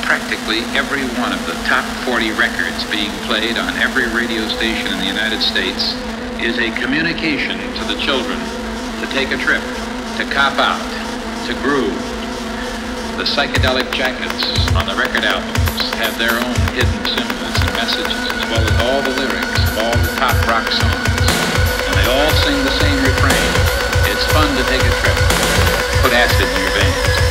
practically every one of the top 40 records being played on every radio station in the United States is a communication to the children to take a trip, to cop out, to groove. The psychedelic jackets on the record albums have their own hidden symbols and messages, as well as all the lyrics of all the top rock songs. And they all sing the same refrain. It's fun to take a trip. Put acid in your veins.